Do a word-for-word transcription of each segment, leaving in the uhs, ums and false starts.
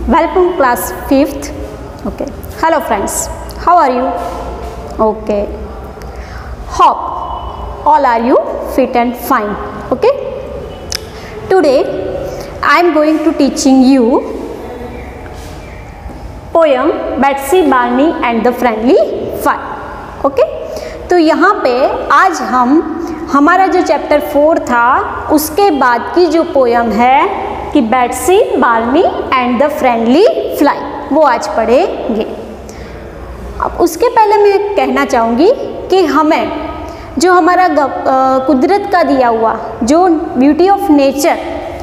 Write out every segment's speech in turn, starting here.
welcome class fifth. Okay, hello friends, how are you? Okay, hope all are you fit and fine. Okay, today I am going to teaching you poem Betsy Barney and the Friendly Fire. Okay, तो यहाँ पे आज हम हमारा जो chapter four था उसके बाद की जो पोयम है कि Betsy Barney and the friendly fly, वो आज पढ़ेंगे। अब उसके पहले मैं कहना चाहूँगी कि हमें जो हमारा कुदरत का दिया हुआ जो ब्यूटी ऑफ नेचर,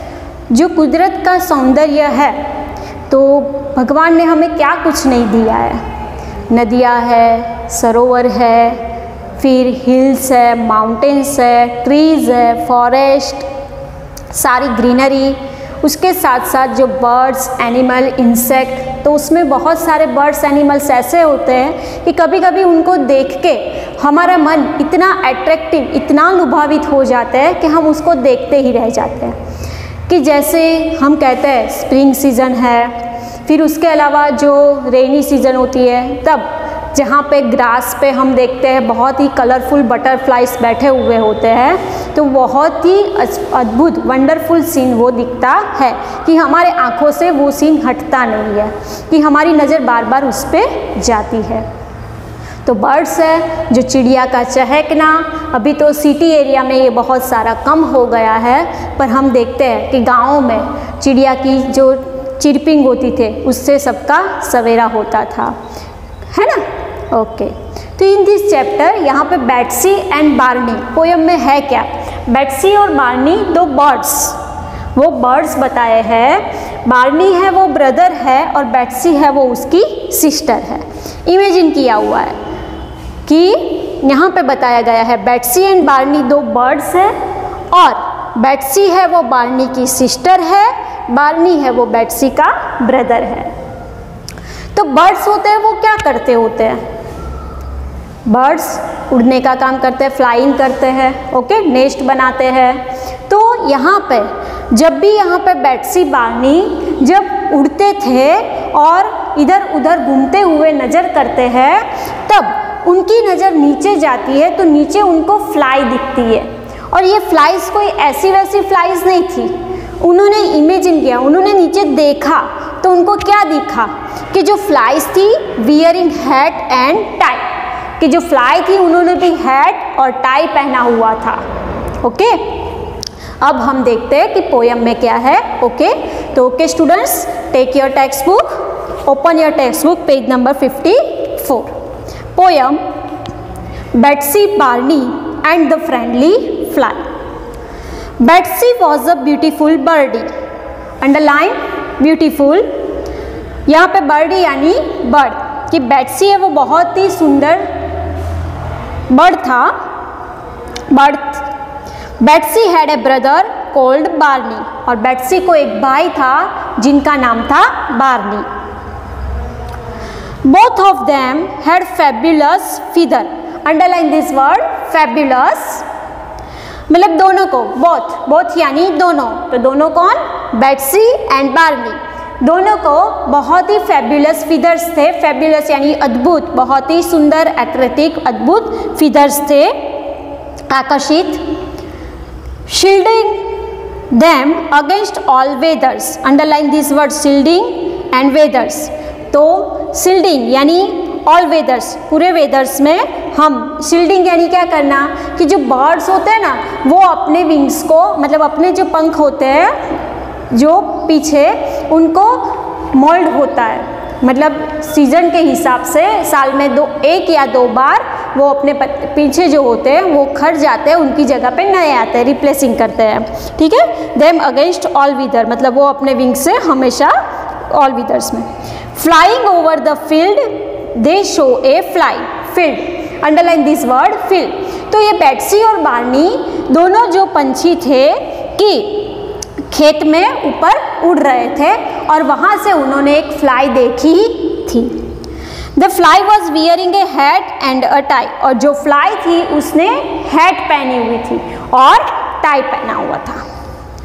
जो कुदरत का सौंदर्य है, तो भगवान ने हमें क्या कुछ नहीं दिया है। नदियाँ है, सरोवर है, फिर हिल्स है, माउंटेन्स है, ट्रीज़ है, फॉरेस्ट, सारी ग्रीनरी, उसके साथ साथ जो बर्ड्स, एनिमल, इंसेक्ट, तो उसमें बहुत सारे बर्ड्स एनिमल्स ऐसे होते हैं कि कभी कभी उनको देख के हमारा मन इतना अट्रैक्टिव, इतना लुभावित हो जाता है कि हम उसको देखते ही रह जाते हैं। कि जैसे हम कहते हैं स्प्रिंग सीज़न है, फिर उसके अलावा जो रेनी सीज़न होती है, तब जहाँ पे ग्रास पे हम देखते हैं बहुत ही कलरफुल बटरफ्लाइज बैठे हुए होते हैं, तो बहुत ही अद्भुत वंडरफुल सीन वो दिखता है कि हमारे आँखों से वो सीन हटता नहीं है, कि हमारी नज़र बार बार उस पर जाती है। तो बर्ड्स है, जो चिड़िया का चहकना, अभी तो सिटी एरिया में ये बहुत सारा कम हो गया है, पर हम देखते हैं कि गाँव में चिड़िया की जो चिरपिंग होती थी उससे सबका सवेरा होता था, है ना। ओके, तो इन दिस चैप्टर यहाँ पे बेट्सी एंड बार्नी पोयम में है क्या, बेट्सी और बार्नी दो बर्ड्स, वो बर्ड्स बताए हैं। बार्नी है वो ब्रदर है और बेट्सी है वो उसकी सिस्टर है। इमेजिन किया हुआ है कि यहाँ पे बताया गया है बेट्सी एंड बार्नी दो बर्ड्स हैं और बेट्सी है वो बार्नी की सिस्टर है, बार्नी है वो बेट्सी का ब्रदर है। तो बर्ड्स होते हैं वो क्या करते होते हैं, बर्ड्स उड़ने का काम करते हैं, फ्लाइंग करते हैं, ओके, नेस्ट बनाते हैं। तो यहाँ पे जब भी यहाँ पे बेट्सी बार्नी जब उड़ते थे और इधर उधर घूमते हुए नज़र करते हैं, तब उनकी नज़र नीचे जाती है तो नीचे उनको फ्लाई दिखती है। और ये फ्लाइज कोई ऐसी वैसी फ्लाइज नहीं थी, उन्होंने इमेजिन किया, उन्होंने नीचे देखा तो उनको क्या दिखा कि जो फ्लाइज थी वियरिंग हैट एंड टाई, कि जो फ्लाई थी उन्होंने भी हैट और टाई पहना हुआ था। ओके, अब हम देखते हैं कि पोयम में क्या है। ओके, तो okay students, take your text book, open your text book, page number fifty four. Poem Betsy Barney and the friendly fly. Betsy was a beautiful birdie, underline beautiful, यहाँ पे बर्डी यानी bird, कि Betsy है वो बहुत ही सुंदर bird था, bird. Betsy had a brother called Barney, और बेट्सी को एक भाई था जिनका नाम था Barney. Both of them had fabulous feather, underline this word fabulous, मतलब दोनों को, बोथ, बोथ यानी दोनों, तो दोनों कौन, बेट्सी एंड बार्नी, दोनों को बहुत ही फैबुलस फीदर्स थे। फैबुलस यानी अद्भुत, बहुत ही सुंदर, एथलेटिक, अद्भुत फीदर्स थे, आकर्षित। Shielding them against all weathers, underline this word shielding and weathers. तो शील्डिंग यानी ऑल वेदर्स, पूरे वेदर्स में हम, शील्डिंग यानी क्या करना, कि जो बर्ड्स होते हैं ना वो अपने विंग्स को, मतलब अपने जो पंख होते हैं जो पीछे, उनको मोल्ड होता है, मतलब सीजन के हिसाब से साल में दो, एक या दो बार वो अपने पीछे जो होते हैं वो खर जाते हैं, उनकी जगह पे नए आते हैं, रिप्लेसिंग करते हैं, ठीक है। देम अगेंस्ट ऑल वेदर, मतलब वो अपने विंग से हमेशा ऑल वेदर्स में। Flying over the field they saw a fly, field, underline this word field. तो ये बेट्सी और बार्नी दोनों जो पंछी थे कि खेत में ऊपर उड़ रहे थे और वहाँ से उन्होंने एक फ्लाई देखी थी। The fly was wearing a hat and a tie, और जो फ्लाई थी उसने हैट पहनी हुई थी और टाई पहना हुआ था।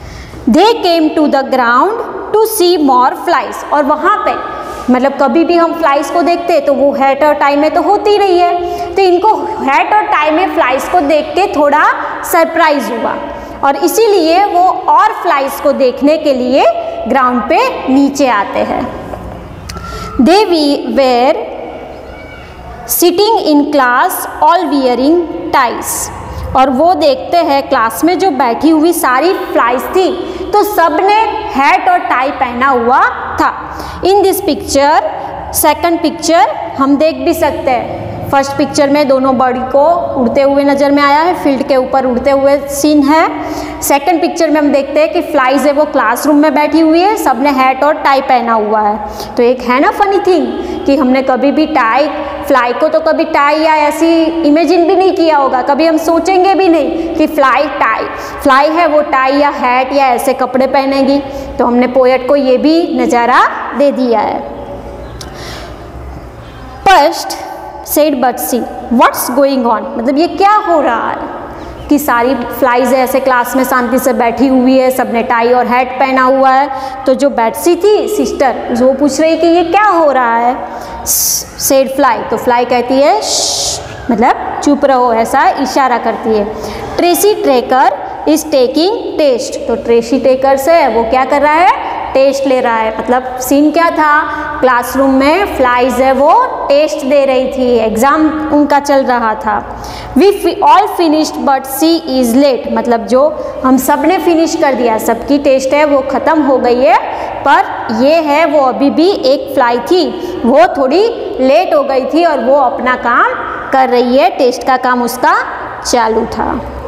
They came to the ground to see more flies, और वहाँ पे मतलब कभी भी हम फ्लाइज को देखते हैं तो वो हैट और टाई में तो होती रही है, तो इनको हैट और टाई में फ्लाइज को देख के थोड़ा सरप्राइज हुआ और इसीलिए वो और फ्लाइज को देखने के लिए ग्राउंड पे नीचे आते हैं। They we were sitting in class all wearing ties, और वो देखते हैं क्लास में जो बैठी हुई सारी फ्लाइज थी तो सब ने हैट और टाई पहना हुआ था। In this picture, second picture हम देख भी सकते हैं, फर्स्ट पिक्चर में दोनों बर्ड को उड़ते हुए नज़र में आया है, फील्ड के ऊपर उड़ते हुए सीन है। सेकंड पिक्चर में हम देखते हैं कि फ्लाइज है वो क्लासरूम में बैठी हुई है, सबने हैट और टाई पहना हुआ है। तो एक है ना फनी थिंग कि हमने कभी भी टाई, फ्लाई को तो कभी टाई या ऐसी इमेजिन भी नहीं किया होगा, कभी हम सोचेंगे भी नहीं कि फ्लाई टाई फ्लाई है वो टाई या हैट या ऐसे कपड़े पहनेगी। तो हमने पोएट को ये भी नज़ारा दे दिया है। First said Betsy what's going on, मतलब ये क्या हो रहा है कि सारी फ्लाइज ऐसे क्लास में शांति से बैठी हुई है, सबने टाई और हैट पहना हुआ है। तो जो बैट्सी थी सिस्टर वो पूछ रही कि ये क्या हो रहा है। सेड फ्लाई, तो फ्लाई कहती है मतलब चुप रहो, ऐसा इशारा करती है। Tracy Tracker is taking test, तो ट्रेसी टेकर से वो क्या कर रहा है, टेस्ट ले रहा है। मतलब सीन क्या था, क्लासरूम में फ्लाइज है वो टेस्ट दे रही थी, एग्जाम उनका चल रहा था। We all finished but she is late, मतलब जो हम सब ने फिनिश कर दिया, सबकी टेस्ट है वो ख़त्म हो गई है, पर ये है वो अभी भी एक फ्लाई थी वो थोड़ी लेट हो गई थी और वो अपना काम कर रही है, टेस्ट का काम उसका चालू था।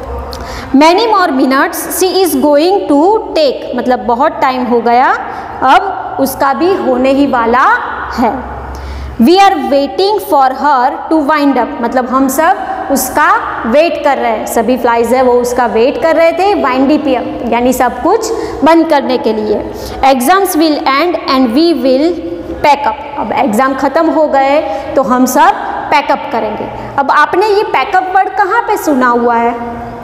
Many more minutes she is going to take, मतलब बहुत टाइम हो गया, अब उसका भी होने ही वाला है। We are waiting for her to wind up, मतलब हम सब उसका वेट कर रहे हैं, सभी फ्लाइज है वो उसका वेट कर रहे थे वाइंड अप यानी सब कुछ बंद करने के लिए। Exams will end and we will pack up, अब एग्ज़ाम ख़त्म हो गए तो हम सब पैकअप करेंगे। अब आपने ये पैकअप वर्ड कहाँ पे सुना हुआ है?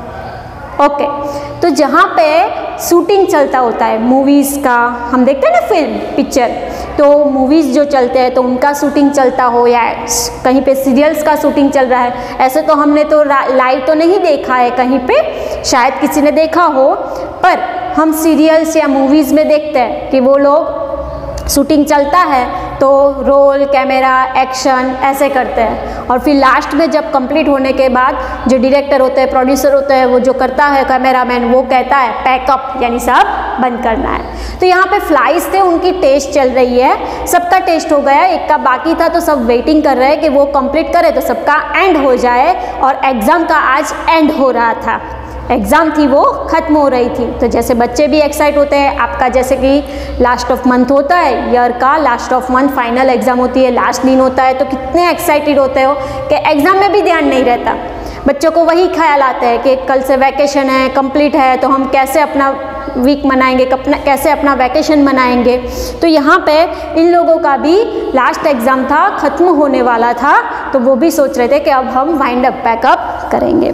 Okay okay. तो जहाँ पे शूटिंग चलता होता है मूवीज़ का, हम देखते हैं ना फिल्म पिक्चर, तो मूवीज़ जो चलते हैं तो उनका शूटिंग चलता हो या कहीं पे सीरियल्स का शूटिंग चल रहा है, ऐसे तो हमने तो लाइव तो नहीं देखा है कहीं पे, शायद किसी ने देखा हो, पर हम सीरियल्स या मूवीज़ में देखते हैं कि वो लोग शूटिंग चलता है तो रोल, कैमरा, एक्शन ऐसे करते हैं और फिर लास्ट में जब कंप्लीट होने के बाद जो डायरेक्टर होते हैं, प्रोड्यूसर होते हैं, वो जो करता है कैमरामैन, वो कहता है पैकअप यानी सब बंद करना है। तो यहाँ पे फ्लाइज थे, उनकी टेस्ट चल रही है, सबका टेस्ट हो गया, एक का बाकी था, तो सब वेटिंग कर रहे हैं कि वो कंप्लीट करे तो सबका एंड हो जाए, और एग्ज़ाम का आज एंड हो रहा था, एग्ज़ाम थी वो ख़त्म हो रही थी। तो जैसे बच्चे भी एक्साइट होते हैं, आपका जैसे कि लास्ट ऑफ मंथ होता है ईयर का, last of month final exam होती है, लास्ट दिन होता है, तो कितने एक्साइटेड होते हो कि एग्ज़ाम में भी ध्यान नहीं रहता, बच्चों को वही ख्याल आता है कि कल से वैकेशन है, कंप्लीट है, तो हम कैसे अपना वीक मनाएंगे, कैसे अपना वैकेशन मनाएंगे। तो यहाँ पे इन लोगों का भी लास्ट एग्ज़ाम था, ख़त्म होने वाला था, तो वो भी सोच रहे थे कि अब हम वाइंड अप पैकअप करेंगे।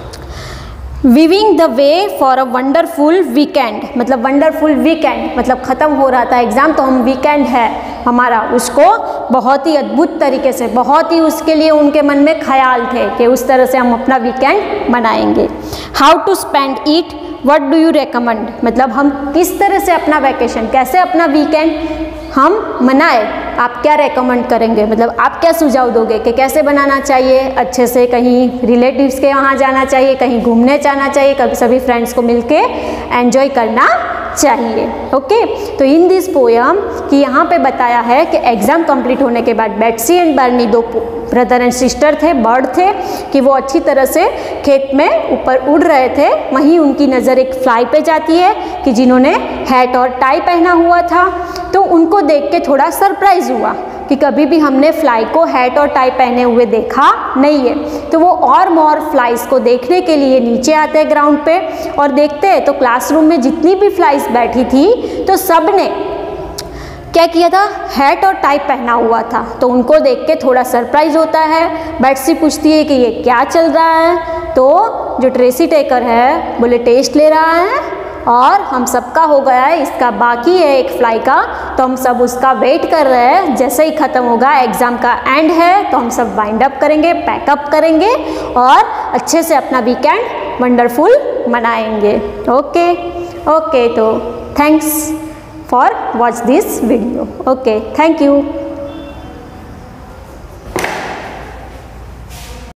Weaving the way for a wonderful weekend, मतलब वंडरफुल वीकेंड मतलब ख़त्म हो रहा था एग्ज़ाम, तो हम वीकेंड है हमारा, उसको बहुत ही अद्भुत तरीके से, बहुत ही उसके लिए उनके मन में ख्याल थे कि उस तरह से हम अपना वीकेंड मनाएंगे। How to spend it, what do you recommend, मतलब हम किस तरह से अपना वैकेशन, कैसे अपना वीकेंड हम मनाए, आप क्या रेकमेंड करेंगे, मतलब आप क्या सुझाव दोगे कि कैसे बनाना चाहिए, अच्छे से कहीं रिलेटिव्स के वहाँ जाना चाहिए, कहीं घूमने जाना चाहिए, कभी सभी फ्रेंड्स को मिलके एंजॉय करना चाहिए। ओके, तो इन दिस पोयम कि यहाँ पे बताया है कि एग्ज़ाम कंप्लीट होने के बाद बेट्सी एंड बर्नी, दो ब्रदर एंड सिस्टर थे, बर्ड थे, कि वो अच्छी तरह से खेत में ऊपर उड़ रहे थे, वहीं उनकी नज़र एक फ्लाई पे जाती है कि जिन्होंने हैट और टाई पहना हुआ था, तो उनको देख के थोड़ा सरप्राइज़ हुआ कि कभी भी हमने फ्लाई को हैट और टाई पहने हुए देखा नहीं है। तो वो और मोर फ्लाइज को देखने के लिए नीचे आते हैं ग्राउंड पे और देखते हैं तो क्लासरूम में जितनी भी फ्लाइज बैठी थी तो सब ने क्या किया था, हैट और टाई पहना हुआ था। तो उनको देख के थोड़ा सरप्राइज होता है। बेट्सी पूछती है कि ये क्या चल रहा है, तो जो ट्रेसी टेकर है बोले टेस्ट ले रहा है और हम सबका हो गया है, इसका बाकी है एक फ्लाई का, तो हम सब उसका वेट कर रहे हैं। जैसे ही ख़त्म होगा, एग्ज़ाम का एंड है, तो हम सब वाइंड अप करेंगे, पैकअप करेंगे और अच्छे से अपना वीकेंड वंडरफुल मनाएंगे। ओके ओके तो thanks for watch this video. Okay, thank you.